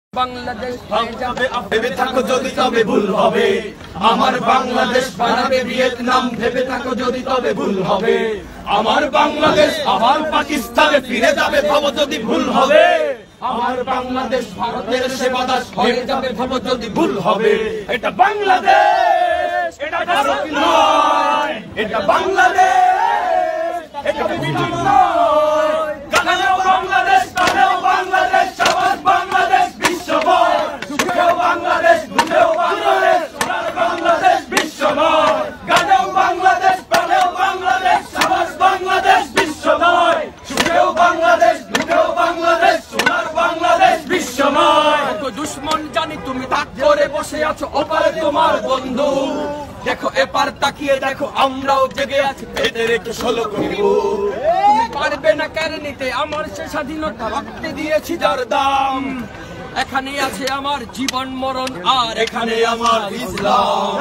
বাংলাদেশ ভেবে থাকো যদি তবে ভুল হবে, আমার বাংলাদেশ বানাবে ভিয়েতনাম ভেবে থাকো যদি তবে ভুল হবে, আমার বাংলাদেশ আবার পাকিস্তানে ফিরে যাবে ভাবো যদি ভুল হবে, আমার বাংলাদেশ ভারতের সেবাদাস হয়ে যাবে ভাবো যদি ভুল হবে। এটা বাংলাদেশ, এটা ভারত নয়, এটা বাংলাদেশ, এটা বিধান নয়। গানেও বাংলাদেশ, গানেও বাংলাদেশ, সবার বাংলাদেশ বিশ্বময়, সুখেও বাংলাদেশ, দুঃখেও বাংলাদেশ, সোনার বাংলাদেশ বিশ্বময়। গানেও বাংলাদেশ, প্রাণেও বাংলাদেশ, সবার বাংলাদেশ বিশ্বময়, সুখেও বাংলাদেশ, দুঃখেও বাংলাদেশ, সোনার বাংলাদেশ বিশ্বময়। দুশ্মন জানি তুমি তাক করে বসে আছো, ওপারে তোমার বন্ধু দেখো, এপার তাকিয়ে দেখো আমরাও জেগে আছি, পেটে রেখে 16 কোটি বুক। তুমি পারবে না কেড়ে নিতে আমার সে স্বাধীনতা, রক্তে দিয়েছি যার দাম। এখানে আছে আমার জীবন মরণ, আর এখানে আমার ইসলাম।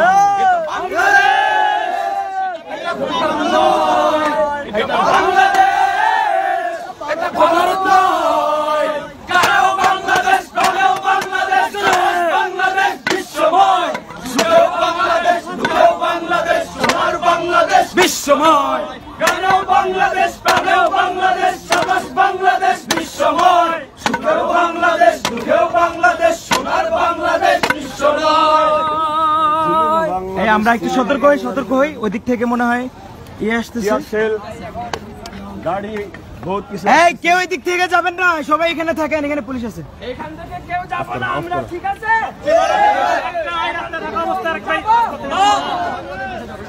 এটা ভুটান নয়, এটা বাংলাদেশ, এটা ভারত নয়। গানেও বাংলাদেশ, গানেও বাংলাদেশ, বাংলাদেশ বিশ্বময়, সুখেও বাংলাদেশ, দুঃখেও বাংলাদেশ, সোনার বাংলাদেশ বিশ্বময়। গানেও বাংলাদেশ, প্রাণেও বাংলাদেশ, সবার বাংলাদেশ বিশ্বময়, সুখেও বাংলাদেশ, দুঃখেও বাংলাদেশ, সোনার বাংলাদেশ বিশ্বময়। এই আমরা একটু সতর্ক হই, ওই দিক থেকে মনে হয় ইয়ে আসতেছে গাড়ি বহুত কিছু। এই কেউ ওই দিক থেকে যাবেন না, সবাই এখানে থাকেন, এখানে পুলিশ আছে। এখান থেকে কেউ যাবে না, আমরা ঠিক আছে।